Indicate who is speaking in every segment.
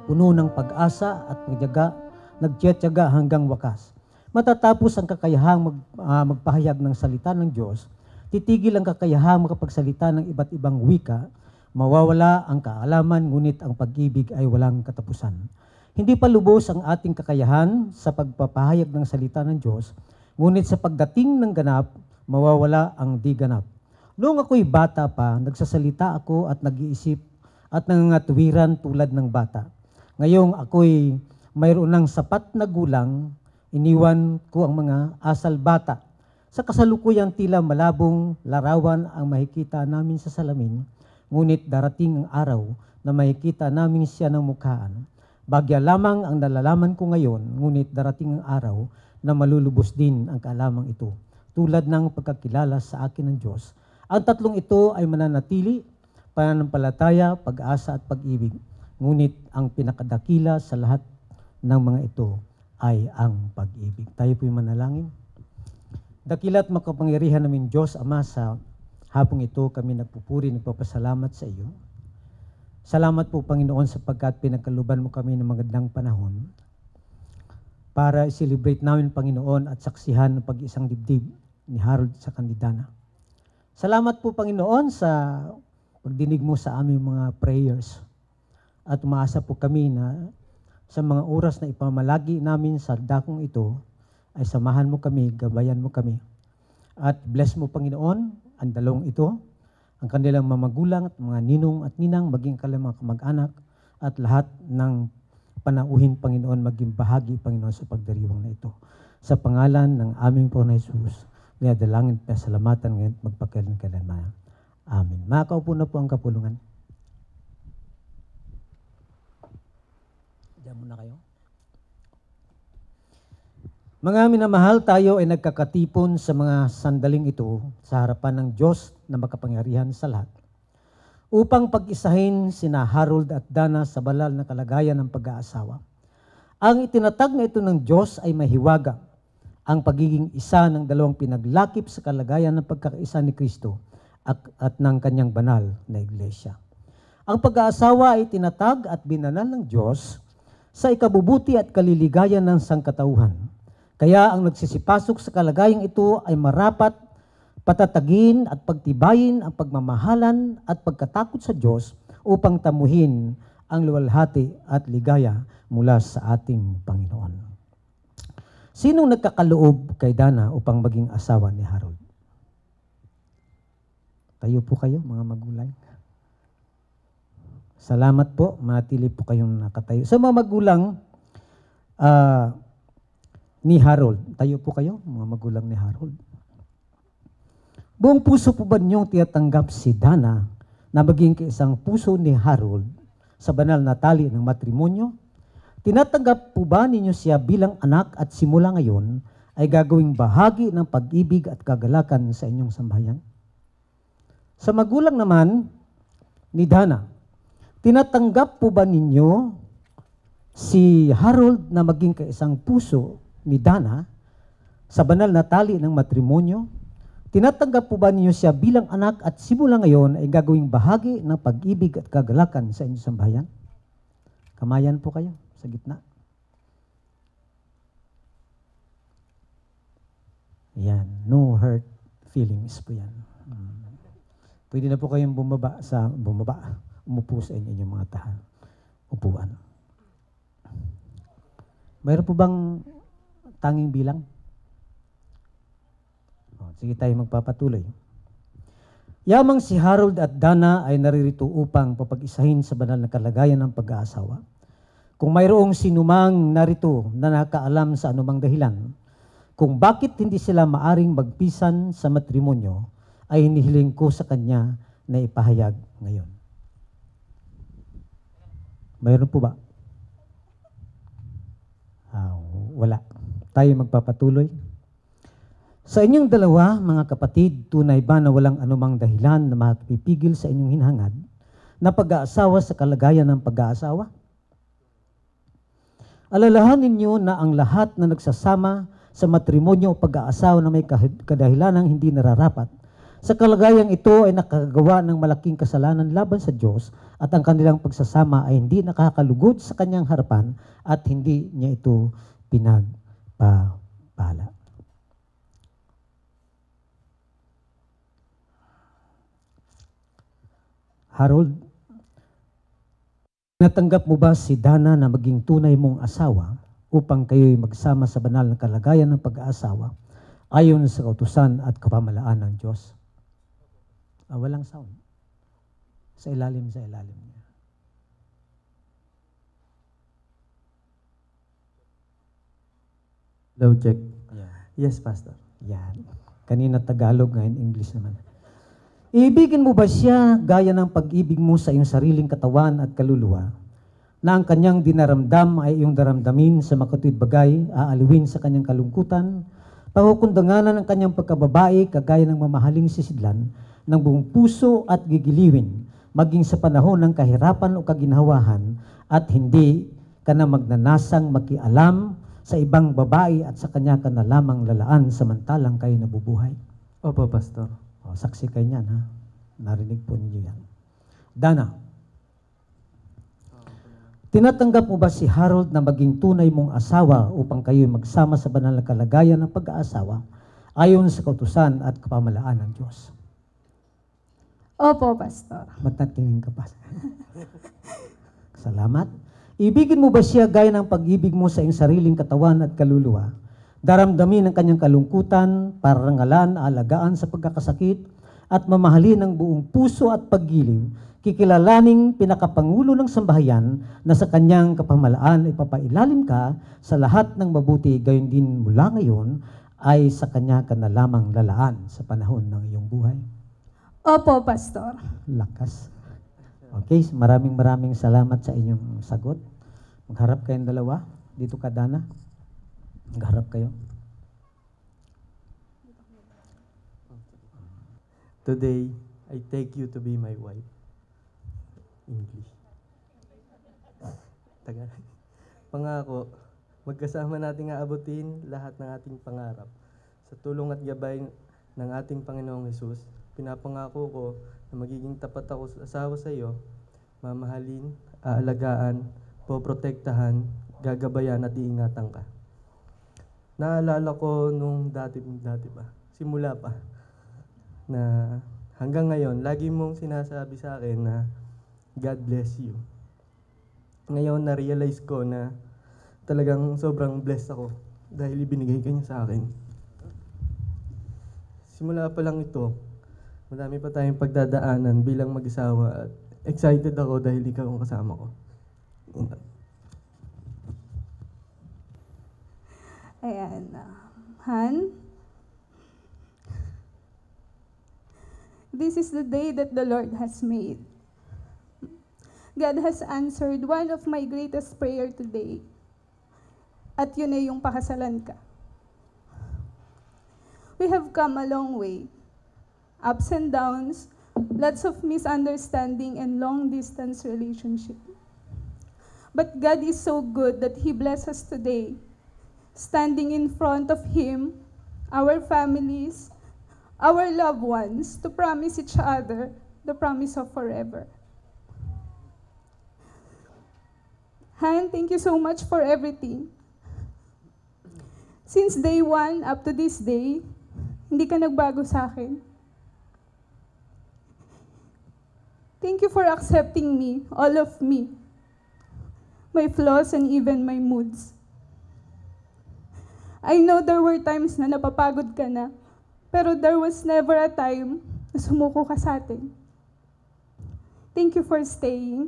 Speaker 1: puno ng pag-asa at nagtiyatyaga hanggang wakas. Matatapos ang kakayahang magpahayag ng salita ng Diyos, titigil ang kakayahang makapagsalita ng iba't ibang wika, mawawala ang kaalaman, ngunit ang pag-ibig ay walang katapusan. Hindi pa lubos ang ating kakayahan sa pagpapahayag ng salita ng Diyos, ngunit sa pagdating ng ganap, mawawala ang di ganap. Noong ako'y bata pa, nagsasalita ako at nag-iisip at nangangatwiran tulad ng bata. Ngayong ako'y mayroon ng sapat na gulang, iniwan ko ang mga asal bata. Sa kasalukuyang tila malabong larawan ang makikita namin sa salamin, ngunit darating ang araw na makikita namin siya ng mukhaan. Bagya lamang ang nalalaman ko ngayon, ngunit darating ang araw na malulubos din ang kaalamang ito. Tulad ng pagkakilala sa akin ng Diyos, ang tatlong ito ay mananatili, pananampalataya, pag-asa at pag-ibig. Ngunit ang pinakadakila sa lahat ng mga ito ay ang pag-ibig. Tayo po'y manalangin. Dakila't makapangyarihan namin Diyos, Ama, sa hapong ito kami nagpupuri, nagpapasalamat sa iyo. Salamat po, Panginoon, sapagkat pinagkaluban mo kami ng magandang panahon para i-celebrate namin, Panginoon, at saksihan ng pag-isang dibdib ni Harold sa Candidana. Salamat po, Panginoon, sa pagdinig mo sa aming mga prayers. At umaasa po kami na sa mga oras na ipamalagi namin sa dakong ito, ay samahan mo kami, gabayan mo kami. At bless mo, Panginoon, ang dalawang ito, ang kanilang mamagulang at mga ninong at ninang, maging kanilang mga kamag-anak, at lahat ng panauhin, Panginoon, maging bahagi, Panginoon, sa pagdiriwang na ito. Sa pangalan ng aming Panginoon Jesus, niadalangin at salamatan ngayon magpakailan-kailanman. Amen. Makaupo na po ang kapulungan. Diyan muna kayo. Mga minamahal, tayo ay nagkakatipon sa mga sandaling ito sa harapan ng Diyos na makapangyarihan sa lahat upang pag-isahin sina Harold at Dana sa banal na kalagayan ng pag-aasawa. Ang itinatag na ito ng Diyos ay mahiwaga ang pagiging isa ng dalawang pinaglakip sa kalagayan ng pagkakaisa ni Kristo at ng kanyang banal na iglesia. Ang pag-aasawa ay tinatag at binanal ng Diyos sa ikabubuti at kaliligayan ng sangkatauhan. Kaya ang nagsisipasok sa kalagayang ito ay marapat patatagin at pagtibayin ang pagmamahalan at pagkatakot sa Diyos upang tamuhin ang luwalhati at ligaya mula sa ating Panginoon. Sinong nagkakaloob kay Dana upang maging asawa ni Harold? Tayo po kayo, mga magulang. Salamat po, matili po kayong nakatayo. Sa mga magulang ni Harold, tayo po kayo, mga magulang ni Harold. Buong puso po ba niyong tinatanggap si Dana na maging kaisang puso ni Harold sa banal na tali ng matrimonyo? Tinatanggap po ba ninyo siya bilang anak at simula ngayon ay gagawing bahagi ng pag-ibig at kagalakan sa inyong sambahayan? Sa magulang naman ni Dana, tinatanggap po ba ninyo si Harold na maging kaisang puso ni Dana sa banal na tali ng matrimonyo? Tinatanggap po ba ninyo siya bilang anak at simula ngayon ay gagawing bahagi ng pag-ibig at kagalakan sa inyong sambahayan? Kamayan po kayo sa gitna. Yan, no hurt feelings po yan. Pwede na po kayong umupo sa inyong mga upuan. Mayroon po bang tanging bilang? Sige tayo magpapatuloy. Yamang si Harold at Dana ay naririto upang papag-isahin sa banal na kalagayan ng pag-aasawa. Kung mayroong sinumang narito na nakaalam sa anumang dahilan, kung bakit hindi sila maaring magpisan sa matrimonyo, ay hinihiling ko sa kanya na ipahayag ngayon. Mayroon po ba? Wala. Tayo magpapatuloy. Sa inyong dalawa, mga kapatid, tunay ba na walang anumang dahilan na makapipigil sa inyong hinhangad na pag-aasawa sa kalagayan ng pag-aasawa? Alalahanin niyo na ang lahat na nagsasama sa matrimonyo o pag-aasawa na may kadahilanang hindi nararapat, Sa kalagayang ito ay nakagawa ng malaking kasalanan laban sa Diyos at ang kanilang pagsasama ay hindi nakakalugod sa kanyang harapan at hindi niya ito pinagpapala. Harold, natanggap mo ba si Dana na maging tunay mong asawa upang kayo'y magsama sa banal na kalagayan ng pag-aasawa ayon sa kautusan at kapamalaan ng Diyos? Walang sound. Sa ilalim niya.
Speaker 2: Low check.
Speaker 1: Yeah.
Speaker 2: Yes, Pastor.
Speaker 1: Yan. Kanina Tagalog, ngayon English naman. Iibigin mo ba siya gaya ng pag-ibig mo sa iyong sariling katawan at kaluluwa, na ang kanyang dinaramdam ay iyong daramdamin sa makatuwid bagay, aaliwin sa kanyang kalungkutan, pakukundanganan ng kanyang pagkababae kagaya ng mamahaling sisidlan, ng buong puso at gigiliwin, maging sa panahon ng kahirapan o kaginhawahan, at hindi ka na magnanasang makialam sa ibang babae at sa kanya ka na lamang lalaan samantalang kayo nabubuhay.
Speaker 2: Opo, Pastor.
Speaker 1: Saksi kayo niyan, ha? Narinig po ninyo yan. Dana, tinatanggap mo ba si Harold na maging tunay mong asawa upang kayo magsama sa banal na kalagayan ng pag-aasawa ayon sa kautusan at kapamalaan ng Diyos?
Speaker 3: Opo, Pastor.
Speaker 1: Ba't natingin ka pa? Salamat. Ibigin mo ba siya gaya ng pag-ibig mo sa iyong sariling katawan at kaluluwa? Daramdamin ang kanyang kalungkutan, parangalan, alagaan sa pagkakasakit, at mamahalin ng buong puso at paggiliw, kikilalaning pinakapangulo ng sambahayan na sa kanyang kapamalaan ay papailalim ka sa lahat ng mabuti, gayon din mula ngayon ay sa kanya ka na lamang lalaan sa panahon ng iyong buhay.
Speaker 3: Opo, Pastor.
Speaker 1: Lakas. Okay, maraming salamat sa inyong sagot. Magharap kayong dalawa. Dito ka, Dana. Magharap kayo.
Speaker 2: Today, I take you to be my wife. English. Tagal. Pangako, magkasama nating aabutin lahat ng ating pangarap. Sa tulong at gabay ng ating Panginoong Hesus, pinapangako ko na magiging tapat ako sa asawa sa iyo, mamahalin, aalagaan, poprotektahan, gagabayan at iingatan ka. Naalala ko nung dati pa, simula pa, na hanggang ngayon, lagi mong sinasabi sa akin na God bless you. Ngayon, na-realize ko na talagang sobrang blessed ako dahil ibinigay ka niya sa akin. Simula pa lang ito, madami pa tayong pagdadaanan bilang mag-asawa at excited ako dahil ikaw ang kasama ko.
Speaker 3: Ayan. Han, this is the day that the Lord has made. God has answered one of my greatest prayer today. At yun ay yung pakasalan ka. We have come a long way. Ups and downs, lots of misunderstanding and long-distance relationship. But God is so good that He blessed us today, standing in front of Him, our families, our loved ones, to promise each other the promise of forever. Han, thank you so much for everything. Since day one up to this day, hindi ka nagbago sa akin. Thank you for accepting me, all of me, my flaws and even my moods. I know there were times na napapagod ka na, pero there was never a time na sumuko ka sa atin. Thank you for staying.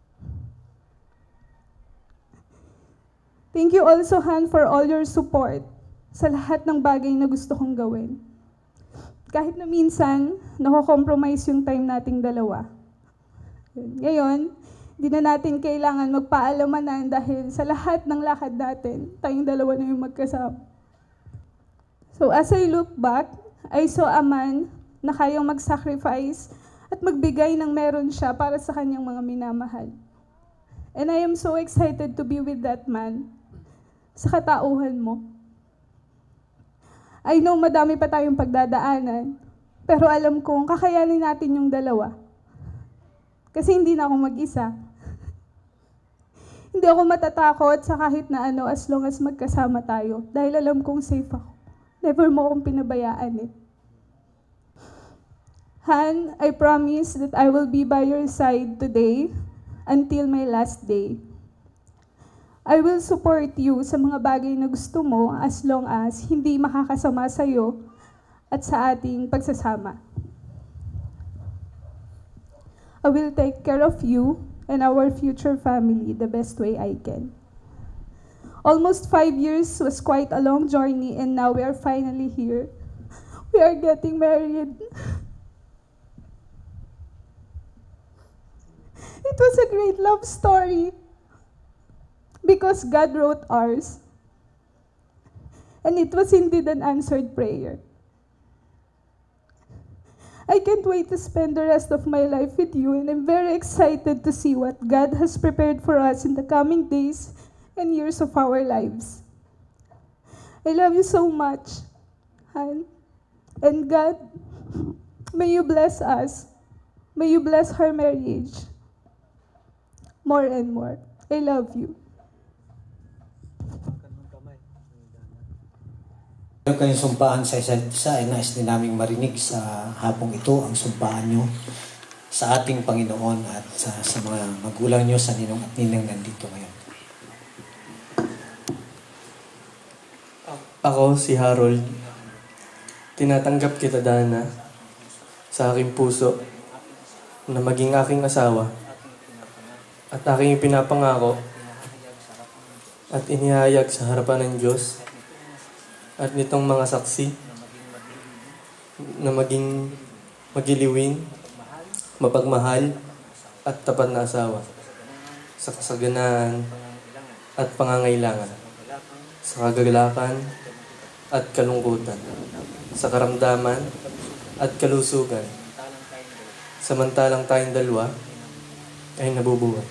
Speaker 3: Thank you also, Han, for all your support sa lahat ng bagay na gusto kong gawin. Kahit na minsan, nako-compromise yung time nating dalawa. Ngayon, di na natin kailangan magpaalamanan dahil sa lahat ng lakad natin, tayong dalawa na yung magkasama. So as I look back, I saw a man na kayang mag-sacrifice at magbigay ng meron siya para sa kanyang mga minamahal. And I am so excited to be with that man sa katauhan mo. I know madami pa tayong pagdadaanan, Pero alam kong kakayanin natin yung dalawa. Kasi hindi na ako mag-isa. Hindi ako matatakot sa kahit na ano as long as magkasama tayo. Dahil alam kong safe ako. Never mo akong pinabayaan eh. Han, I promise that I will be by your side today until my last day. I will support you sa mga bagay na gusto mo as long as hindi makakasama sa'yo at sa ating pagsasama. I will take care of you and our future family the best way I can. Almost 5 years was quite a long journey and now we are finally here. We are getting married. It was a great love story because God wrote ours. And it was indeed an answered prayer. I can't wait to spend the rest of my life with you, and I'm very excited to see what God has prepared for us in the coming days and years of our lives. I love you so much, Han. And God, may you bless us. May you bless our marriage more and more. I love you.
Speaker 1: Meron kayong sumpaan sa isa't isa ay nais din naming marinig sa hapong ito ang sumpaan nyo sa ating Panginoon at sa mga magulang nyo sa ninong at ninang nandito ngayon.
Speaker 2: Ako, si Harold. Tinatanggap kita, Dana, sa aking puso na maging aking asawa at aking ipinapangako at inihayag sa harapan ng Diyos at nitong mga saksi na maging magiliwin, mapagmahal at tapat na asawa sa kasaganaan at pangangailangan, sa kagalakan at kalungkutan, sa karamdaman at kalusugan, samantalang tayong dalawa ay nabubuhay.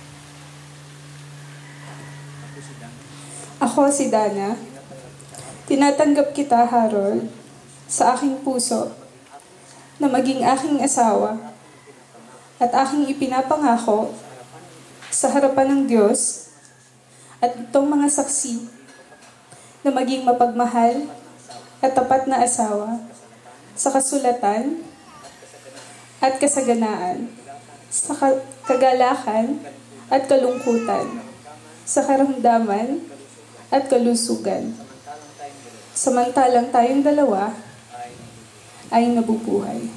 Speaker 3: Ako si Dana. Tinatanggap kita, Harold, sa aking puso na maging aking asawa at aking ipinapangako sa harapan ng Diyos at itong mga saksi na maging mapagmahal at tapat na asawa sa kasulatan at kasaganaan, sa kagalakan at kalungkutan, sa karamdaman at kalusugan. Samantalang tayong dalawa ay nabubuhay.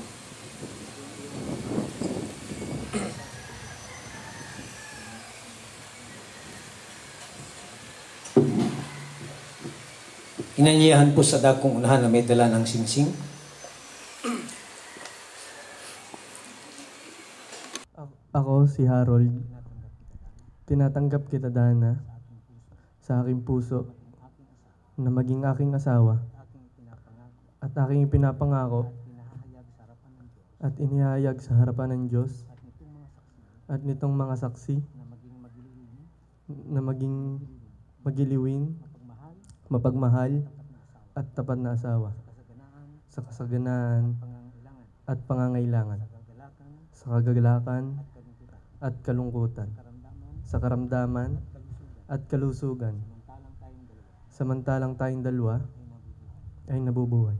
Speaker 1: Inanyayahan po sa dakong unahan na may dala ng singsing.
Speaker 2: Ako, si Harold. Tinatanggap kita, Dana, sa aking puso na maging aking asawa at aking ipinapangako at inihayag sa harapan ng Diyos at nitong mga saksi na maging magiliwin, mapagmahal at tapat na asawa sa kasaganaan at pangangailangan, sa kagalakan at kalungkutan, sa karamdaman at kalusugan, samantalang tayong dalawa ay nabubuhay.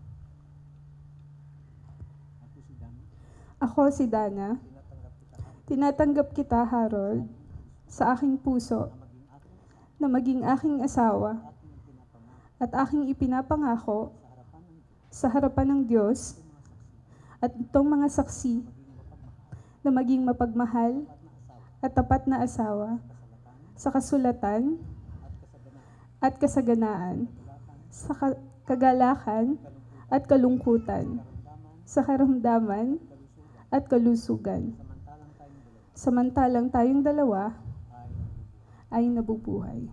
Speaker 3: Ako si Dana. Tinatanggap kita, Harold, sa aking puso na maging aking asawa at aking ipinapangako sa harapan ng Diyos at itong mga saksi na maging mapagmahal at tapat na asawa sa kasulatan at kasaganaan, sa kagalakan at kalungkutan, sa karamdaman at kalusugan. Samantalang tayong dalawa ay nabubuhay.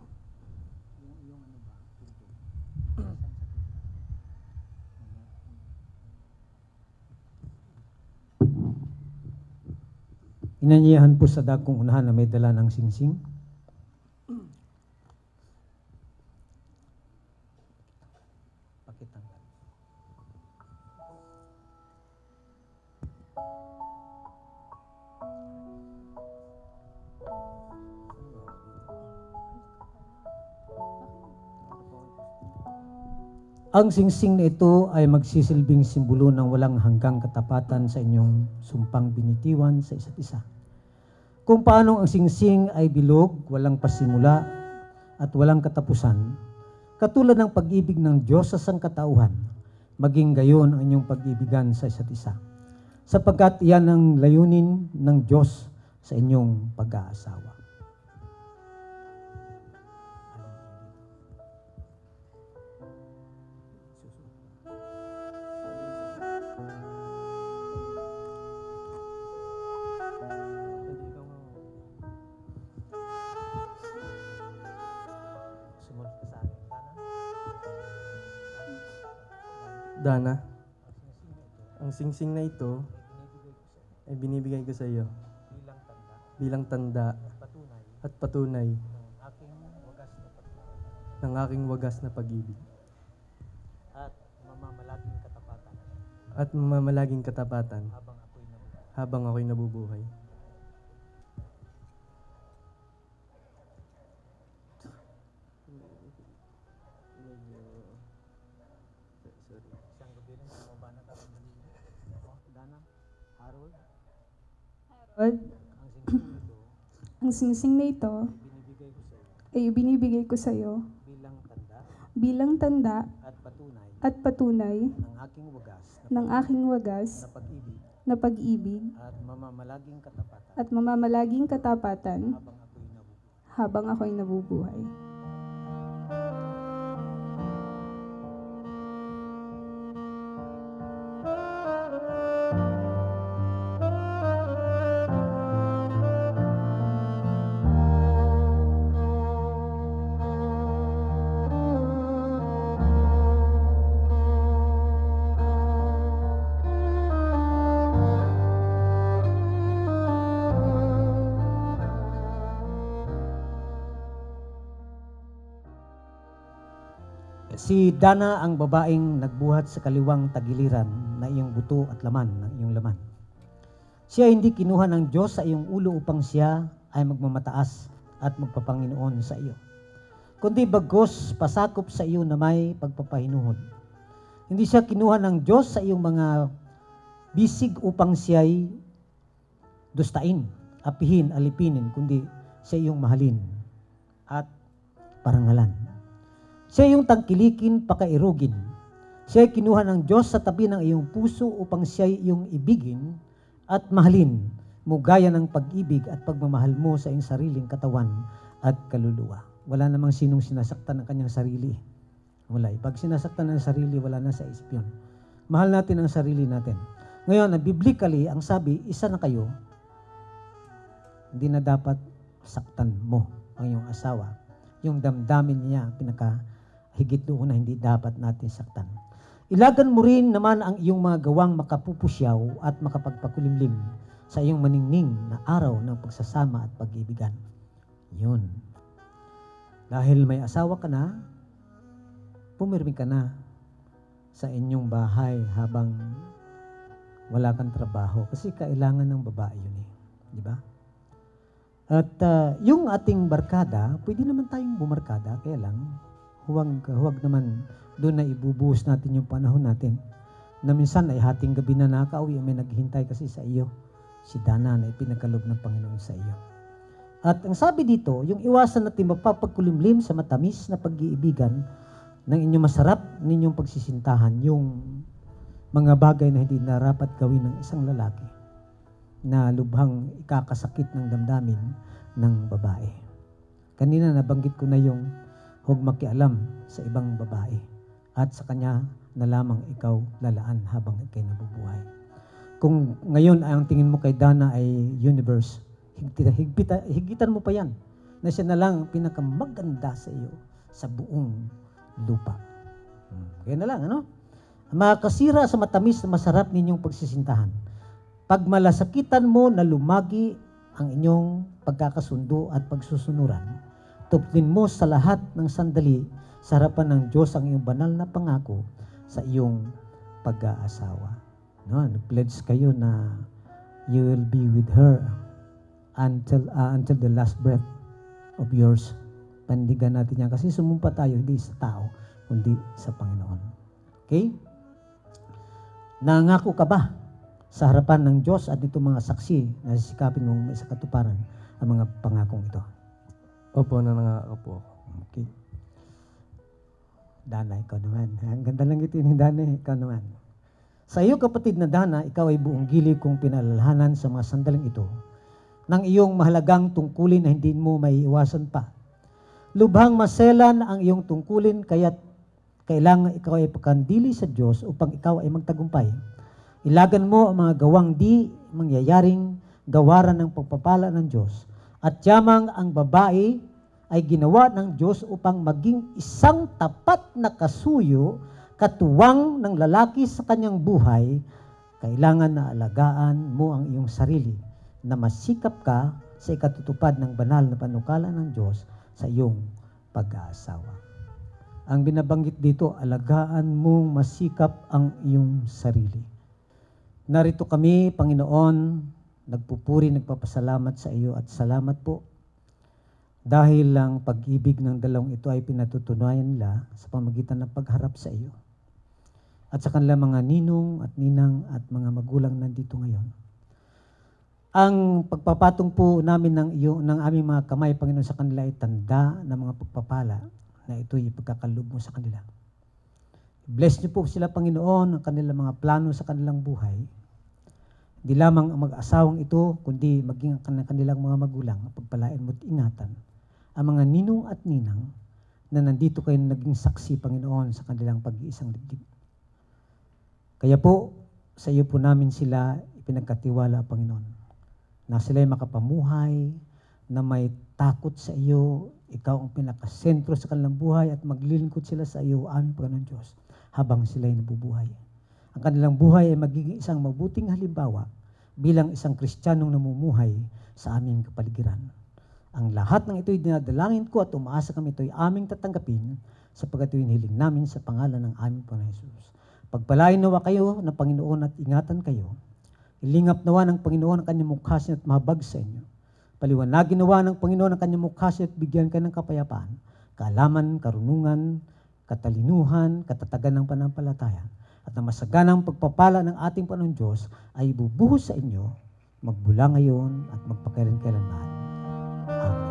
Speaker 1: Inanyayahan po sa dakong unahan na may dala ng singsing. Pakitanggal. Ang singsing na ito ay magsisilbing simbolo ng walang hanggang katapatan sa inyong sumpang binitiwan sa isa't isa. Kung paano ang singsing ay bilog, walang pasimula, at walang katapusan, katulad ng pag-ibig ng Diyos sa sangkatauhan, maging gayon ang inyong pag-ibigan sa isa't isa. Sapagkat iyan ang layunin ng Diyos sa inyong pag-aasawa.
Speaker 2: Dana, ang singsing na ito ay binibigay ko sa iyo bilang tanda at patunay ng aking wagas na pag-ibig at mamamalaging katapatan habang ako'y nabubuhay.
Speaker 3: Ang singsing na ito ay binibigay ko sa iyo bilang tanda at patunay ng aking wagas na pag-ibig at mamamalaging katapatan habang ako'y nabubuhay.
Speaker 1: Si Dana ang babaeng nagbuhat sa kaliwang tagiliran na iyong buto at laman ng iyong laman. Siya hindi kinuha ng Diyos sa iyong ulo upang siya ay magmamataas at magpapanginoon sa iyo, kundi bagkus pasakop sa iyo na may pagpapahinuhod. Hindi siya kinuha ng Diyos sa iyong mga bisig upang siya'y dustain, apihin, alipinin, kundi siya iyong mahalin at parangalan. Siya yung tangkilikin, pakairugin. Siya ay kinuha ng Diyos sa tabi ng iyong puso upang siya iyong ibigin at mahalin mo gaya ng pag-ibig at pagmamahal mo sa iyong sariling katawan at kaluluwa. Wala namang sinong sinasaktan ng kanyang sarili. Wala. Pag sinasaktan ng sarili, wala na sa isip yun. Mahal natin ang sarili natin. Ngayon, biblically, ang sabi, isa na kayo, hindi na dapat saktan mo ang iyong asawa. Yung damdamin niya, higit doon na hindi dapat natin saktan. Ilagan mo rin naman ang iyong mga gawang makapupusyaw at makapagpakulimlim sa iyong maningning na araw ng pagsasama at pag-ibigan. Yun. Dahil may asawa ka na, pumirmi ka na sa inyong bahay habang wala kang trabaho. Kasi kailangan ng babae yun eh. Di ba? At yung ating barkada, pwede naman tayong bumarkada, kaya lang, huwag naman doon na ibubuhos natin yung panahon natin. Na minsan ay hating gabi na nakauwi, may naghihintay kasi sa iyo. Si Dana na ipinagkaloob ng Panginoon sa iyo. At ang sabi dito, yung iwasan natin mapapagkulimlim sa matamis na pag-iibigan ng inyong masarap ninyong pagsisintahan, yung mga bagay na hindi narapat gawin ng isang lalaki na lubhang ikakasakit ng damdamin ng babae. Kanina nabanggit ko na yung huwag makialam sa ibang babae at sa kanya na lamang ikaw lalaan habang ikay nabubuhay. Kung ngayon ang tingin mo kay Dana ay universe, higitan mo pa yan na siya na lang pinakamaganda sa iyo sa buong lupa. Kaya na lang, ano? Makasira sa matamis na masarap ninyong pagsisintahan. Pag malasakitan mo na lumagi ang inyong pagkakasundo at pagsusunuran, tuplin mo sa lahat ng sandali sa harapan ng Diyos ang iyong banal na pangako sa iyong pag-aasawa. No, nag-pledge kayo na you will be with her until the last breath of yours. Panindigan natin yan kasi sumumpa tayo hindi sa tao, kundi sa Panginoon. Okay? Nangako ka ba sa harapan ng Diyos at itong mga saksi na sisikapin mong may sa katuparan ang mga pangakong ito?
Speaker 2: Opo, nanangako po ako.
Speaker 1: Okay. Dana, ikaw naman. Ang ganda lang ito ni Dana, ikaw naman. Sa iyo kapatid na Dana, ikaw ay buong gilid kong pinalalahanan sa mga sandaling ito ng iyong mahalagang tungkulin na hindi mo maiiwasan pa. Lubhang maselan ang iyong tungkulin kaya't kailangan ikaw ay pagkandili sa Diyos upang ikaw ay magtagumpay. Ilagan mo ang mga gawang di mangyayaring gawaran ng pagpapala ng Diyos. At yamang ang babae ay ginawa ng Diyos upang maging isang tapat na kasuyo, katuwang ng lalaki sa kanyang buhay, kailangan na alagaan mo ang iyong sarili na masikap ka sa ikatutupad ng banal na panukala ng Diyos sa iyong pag-aasawa. Ang binabanggit dito, alagaan mong masikap ang iyong sarili. Narito kami, Panginoon, nagpupuri, nagpapasalamat sa iyo at salamat po dahil lang pag-ibig ng dalawang ito ay pinatutunayan nila sa pamagitan ng pagharap sa iyo at sa kanilang mga ninong at ninang at mga magulang nandito ngayon. Ang pagpapatong po namin ng aming mga kamay, Panginoon, sa kanila ay tanda ng mga pagpapala na ito'y ipagkakaloob mo sa kanila. Bless niyo po sila, Panginoon, ang kanilang mga plano sa kanilang buhay. Hindi lamang ang mag-asawang ito, kundi maging ang kanilang mga magulang, pagpalain mo at ingatan ang mga ninong at ninang na nandito kayo naging saksi, Panginoon, sa kanilang pag-iisang dibdib. Kaya po, sa iyo po namin sila ipinagkatiwala, Panginoon, na sila'y makapamuhay, na may takot sa iyo, ikaw ang pinakasentro sa kanilang buhay at maglilingkod sila sa iyo, aming Panginoon Diyos, habang sila'y nabubuhay. Ang kanilang buhay ay magiging isang mabuting halimbawa bilang isang Kristiyanong namumuhay sa aming kapaligiran. Ang lahat ng ito'y dinadalangin ko at umaasa kami ito'y aming tatanggapin sapagkat ito'y hiling namin sa pangalan ng aming Panginoon Jesus. Pagpalain nawa kayo ng Panginoon at ingatan kayo. Ilingap nawa ng Panginoon ang kanyang mukhasin at mahabag sa inyo. Paliwanagin nawa ng Panginoon ang kanyang mukhasin at bigyan kayo ng kapayapaan, kaalaman, karunungan, katalinuhan, katatagan ng panampalataya. At ang masaganang pagpapala ng ating Panginoon Diyos ay bubuhos sa inyo, magmula ngayon at magpakailan-kailanman. Amen.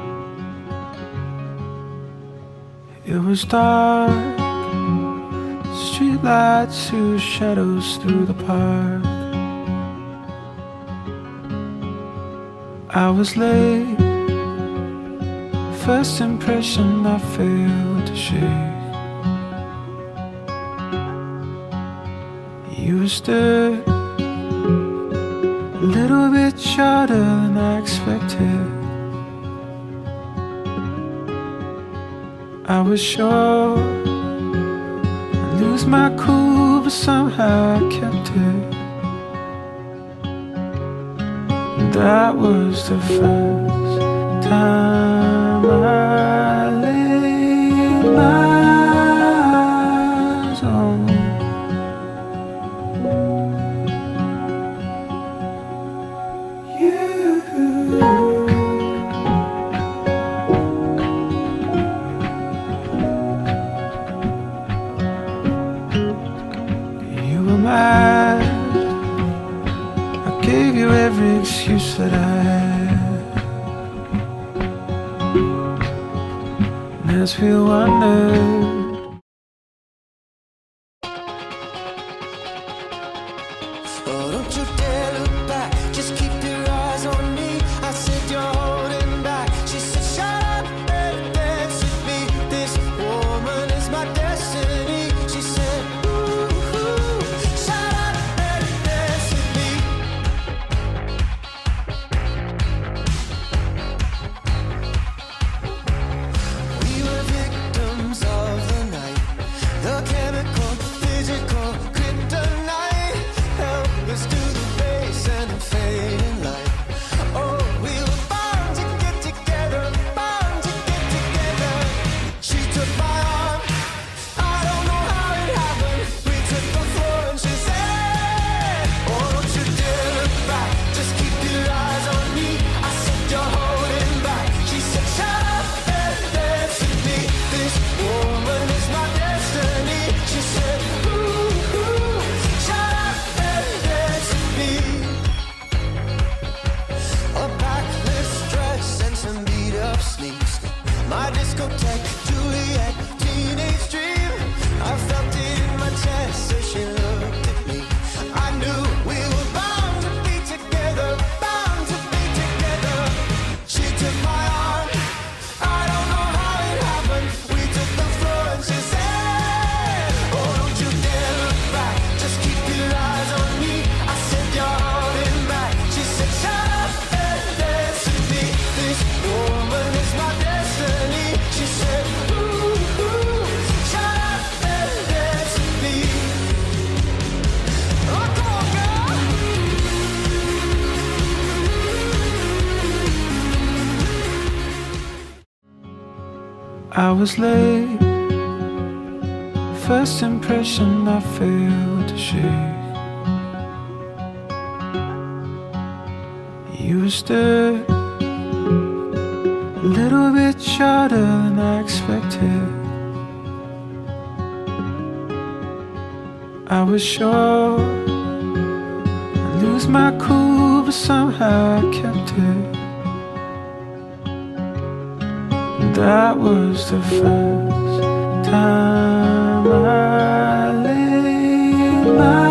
Speaker 4: It was dark, Streetlights whose shadows through the park. I was late. First impression I failed to shake. You were stirred, a little bit shorter than I expected. I was sure I'd lose my cool, but somehow I kept it. And that was the first time I laid my eyes on every excuse that I had. And as we wandered,
Speaker 5: oh, don't you dare look back, just keep your eyes on me. I said you're holding back. She said shut up and dance with me. This woman is my destiny. She said ooh, ooh, shut up and dance with me. We were victims of the night, the chemical, physical, kryptonite. Help us to the base and the fading light. Oh, we were bound to get together, bound to get together. She took my arm, I don't know how it happened. We took the floor and she said, oh, don't you dare look back, just keep your eyes on me. I said you're holding back. She said shut up and dance with me. This woman is my destiny. She said ooh, ooh, shut up and dance with me. A backless dress and some beat up sneaks. My discotheque, Juliet, teenage dream. I felt it in my chest as she looked at me. I knew we were bound to be together, bound to be together. She took my arm, I don't know how it happened. We took the floor and she said, oh, don't you dare look back, just keep your eyes on me. I said you're holding back. She said shut up and dance with me. This woman is my destiny. She said ooh, ooh, shut up and dance with me. Oh, come on, girl.
Speaker 4: I was late. First impression I failed to shake. You were stirred, a little bit shorter than I expected. I was sure I'd lose my cool, but somehow I kept it. And that was the first time I laid my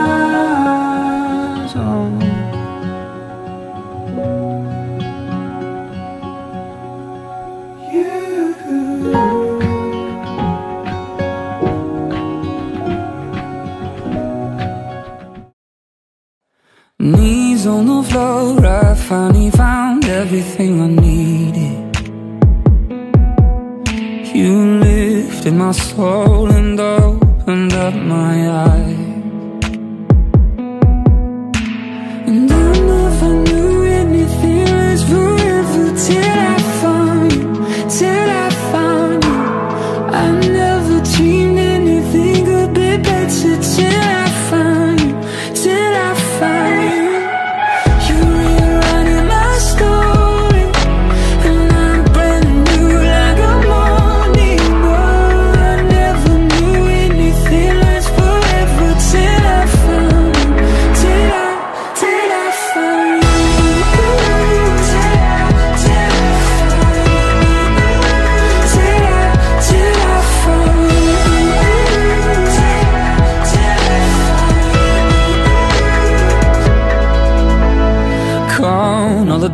Speaker 4: eyes on
Speaker 6: Knees on the floor, I finally found everything I needed. You lifted my soul and opened up my eyes. And I never knew anything was forever till I found you, till I found you. I never dreamed anything could be better till I found you, till I found you. You rewriting my story, and I'm brand new like a morning glory. I never knew anything lasts forever till I found you, till I found you. Till I found you.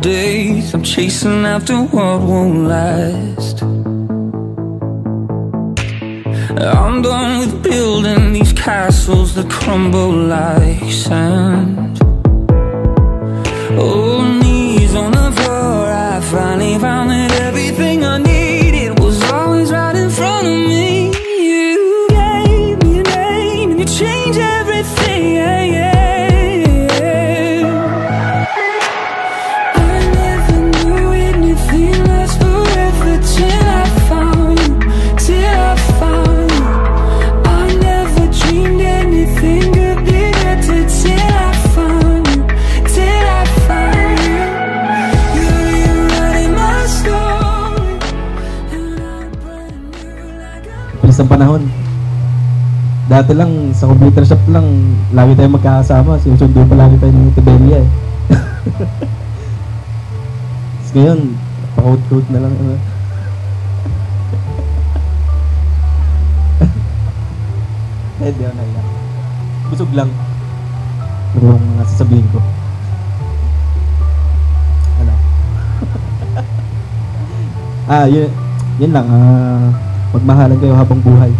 Speaker 6: days, I'm chasing after what won't last. I'm done with building these castles that crumble like sand. Oh, knees on the floor, I finally found that everything I needed was always right in front of me. You gave me a name and you changed everything, yeah, yeah. I never knew anything lasts forever till I found you, till I found you. I never dreamed anything could be better till I found you, till I found you. You're rewriting my story, and I'm brand new like a
Speaker 7: Bilis ng panahon. Dati lang, sa computer shop lang, lagi tayo magkakasama. Sinusundo pa lagi tayo ng Tiberia eh. Tapos ngayon, pa-out-out na lang. Ano. Hindi ako naiyak. Busog lang. Pero ang sasabihin ko. Ano? Yun lang. Magmahalan kayo habang buhay.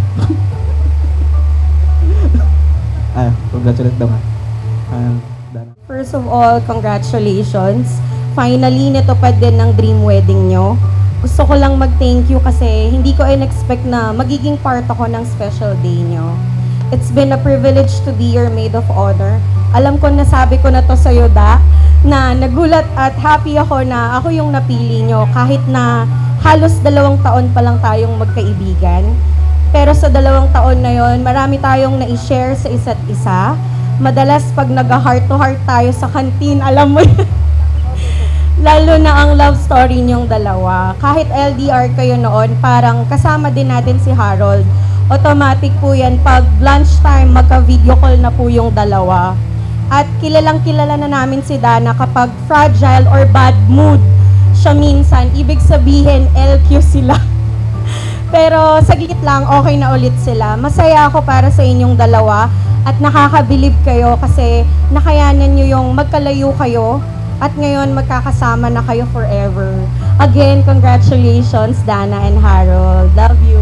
Speaker 7: Congratulate daw nga. Dana.
Speaker 8: First of all, congratulations. Finally, natupad din ng dream wedding nyo. Gusto ko lang mag-thank you kasi hindi ko in-expect na magiging part ako ng special day nyo. It's been a privilege to be your maid of honor. Alam ko nasabi ko na to sa Da, na nagulat at happy ako na ako yung napili nyo kahit na halos 2 taon pa lang tayong magkaibigan. Pero sa 2 taon na yon, marami tayong na-share sa isa't isa. Madalas pag nag-heart to heart tayo sa kantin, alam mo yun. Lalo na ang love story niyong dalawa. Kahit LDR kayo noon, parang kasama din natin si Harold. Automatic po yan, pag lunchtime, magka-video call na po yung dalawa. At kilalang-kilala na namin si Dana kapag fragile or bad mood siya minsan, ibig sabihin LQ sila. Pero saglit lang, okay na ulit sila. Masaya ako para sa inyong dalawa at nakakabilib kayo kasi nakayanan nyo yung magkalayo kayo at ngayon magkakasama na kayo forever. Again, congratulations Dana and Harold. Love you.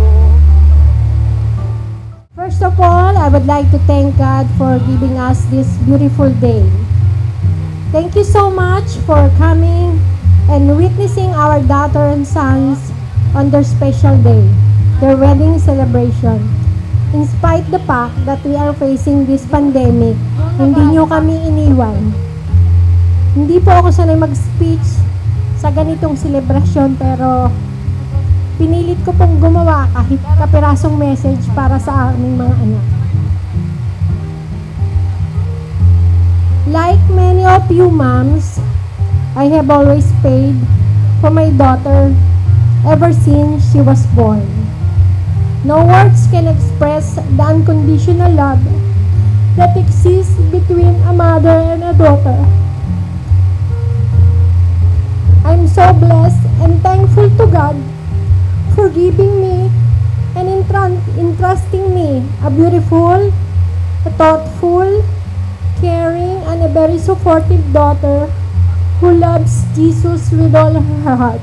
Speaker 9: First of all, I would like to thank God for giving us this beautiful day. Thank you so much for coming and witnessing our daughter and sons on their special day, their wedding celebration. In spite the fact that we are facing this pandemic, hindi nyo kami iniwan. Hindi po ako sanay mag-speech sa ganitong celebration pero pinilit ko pong gumawa kahit kapirasong message para sa aming mga anak. Like many of you moms, I have always paid for my daughter ever since she was born. No words can express the unconditional love that exists between a mother and a daughter. I'm so blessed and thankful to God for giving me and entrusting me a beautiful, a thoughtful, caring, and a very supportive daughter who loves Jesus with all her heart.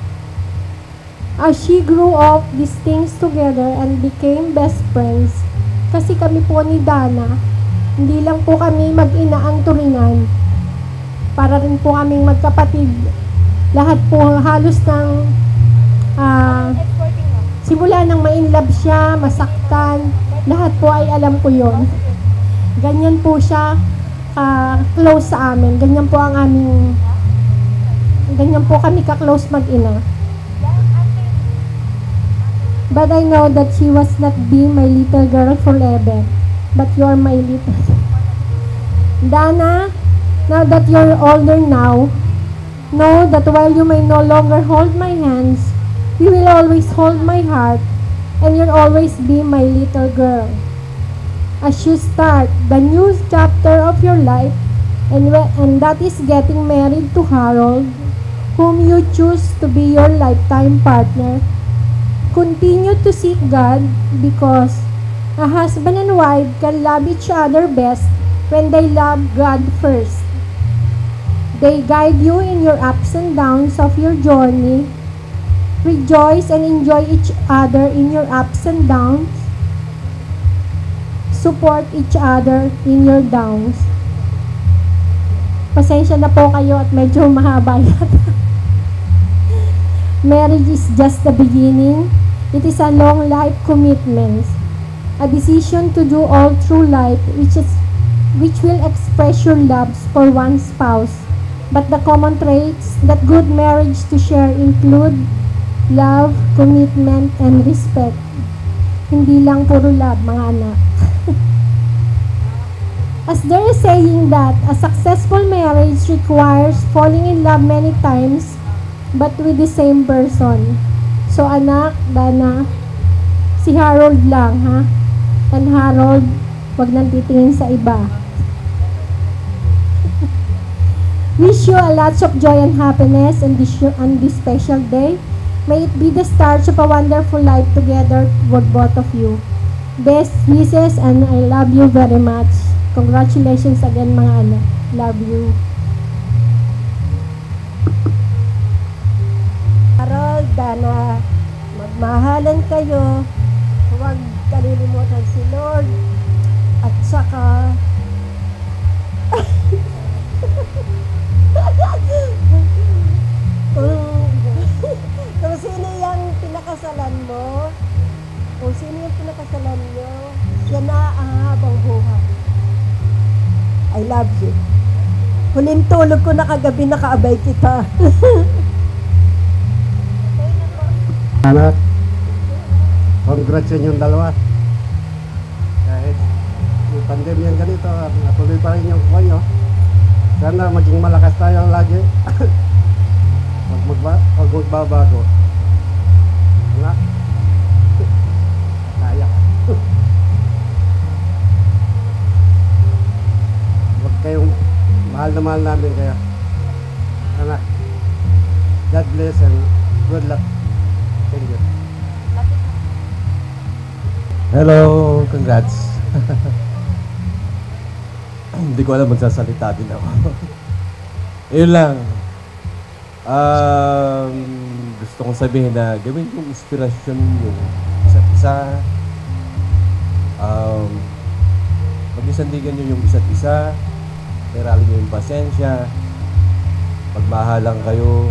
Speaker 9: As she grew up these things together and became best friends, kasi kami po ni Dana, hindi lang po kami mag-ina ang turingan, para rin po kaming magkapatid. Lahat po halos ng simula nang ma-inlove siya, masaktan, lahat po ay alam ko yon. Ganyan po siya close sa amin. Ganyan po kami ka-close mag-ina. But I know that she was not be my little girl forever, but you're my little. Dana, now that you're older now, know that while you may no longer hold my hands, you will always hold my heart, and you'll always be my little girl. As you start the new chapter of your life, and that is getting married to Harold, whom you choose to be your lifetime partner, continue to seek God because a husband and wife can love each other best when they love God first. They guide you in your ups and downs of your journey. Rejoice and enjoy each other in your ups and downs. Support each other in your downs. Pasensya na po kayo at medyo mahaba yata. Marriage is just the beginning. It is a long life commitment. A decision to do all through life which will express your loves for one spouse. But the common traits that good marriage to share include love, commitment, and respect. Hindi lang puro love, mga anak. As there is saying that a successful marriage requires falling in love many times, but with the same person. So anak, Dana, si Harold lang, ha? And Harold, wag nang titingin sa iba. Wish you a lots of joy and happiness on this special day. May it be the start of a wonderful life together with both of you. Best wishes and I love you very much. Congratulations again, mga anak. Love you.
Speaker 10: Harold, Dana, magmahalan kayo. Huwag kalilimutan si Lord. At saka, kung sino yung pinakasalan mo, kung sino yung pinakasalan nyo, yan na ang habang buhay. I love you. Huling tulog ko na kagabi, nakaabay kita.
Speaker 11: Anak, congrats sa inyong dalawa. Kahit yung pandemyang ganito, natuloy pa rin yung kuha nyo. Sana maging malakas tayo lagi. Huwag magbabago. Anak, kaya ka. Huwag kayong mahal na mahal namin kayo. Anak, God bless and good luck. Thank you.
Speaker 12: Hello, congrats. Hindi ko alam, magsasalita din ako. Yun lang. Gusto kong sabihin na gawin kong inspirasyon yung isa't isa. Mag-isandigan nyo yung isa't isa. Meralin nyo yung pasensya. Pagmahalang kayo.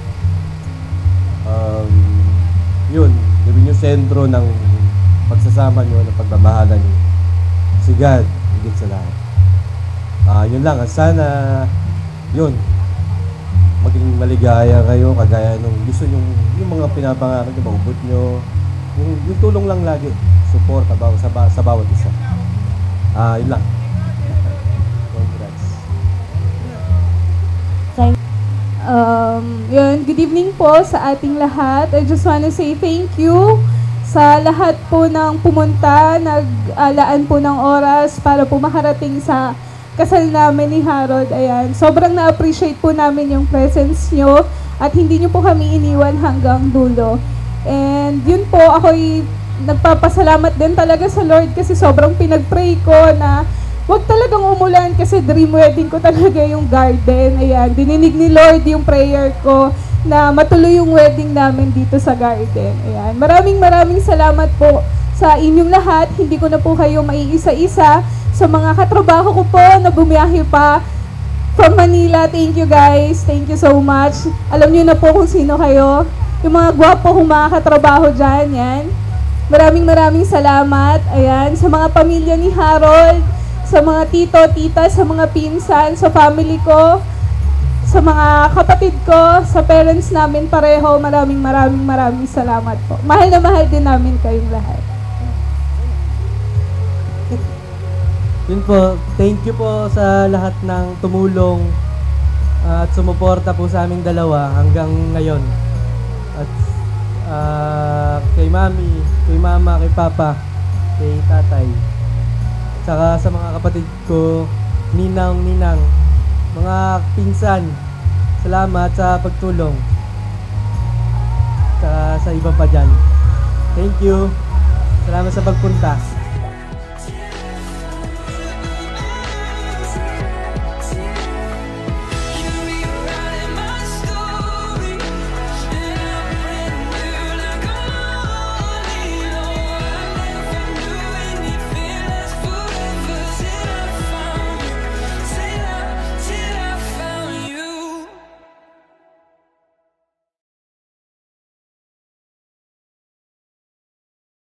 Speaker 12: Yun, gawin yung sentro ng pagsasama nyo, ng pagmamahalan nyo. Si God, higit sa lahat. Yun lang, sana, yun, maging maligaya kayo, kagaya nung gusto nyo, yung mga pinapangarap nyo, maubot nyo, yung tulong lang lagi, support sa bawat isa. Yun lang. Congrats.
Speaker 3: Yun, good evening po sa ating lahat. I just want to say thank you sa lahat po ng pumunta, nag-alaan po ng oras para po makarating sa kasal namin ni Harold. Ayan, sobrang na-appreciate po namin yung presence nyo at hindi nyo po kami iniwan hanggang dulo. And yun po, ako'y nagpapasalamat din talaga sa Lord kasi sobrang pinag-pray ko na wag talagang umulan kasi dream wedding ko talaga yung garden. Ayan, dininig ni Lord yung prayer ko na matuloy yung wedding namin dito sa garden. Ayan, maraming salamat po sa inyong lahat. Hindi ko na po kayo maiisa-isa. Sa mga katrabaho ko po na bumiyahe pa from Manila, thank you guys. Thank you so much. Alam niyo na po kung sino kayo. Yung mga gwapo kong mga katrabaho dyan, yan. Maraming salamat. Ayan, sa mga pamilya ni Harold, sa mga tito, tita, sa mga pinsan, sa family ko, sa mga kapatid ko, sa parents namin pareho, maraming salamat po. Mahal na mahal din namin kayong lahat.
Speaker 2: Yun po, thank you po sa lahat ng tumulong at sumuporta po sa aming dalawa hanggang ngayon. At kay mami, kay mama, kay papa, kay tatay. Tsaka sa mga kapatid ko, ninang, mga pinsan, salamat sa pagtulong. Tsaka sa iba pa dyan. Thank you. Salamat sa pagpunta.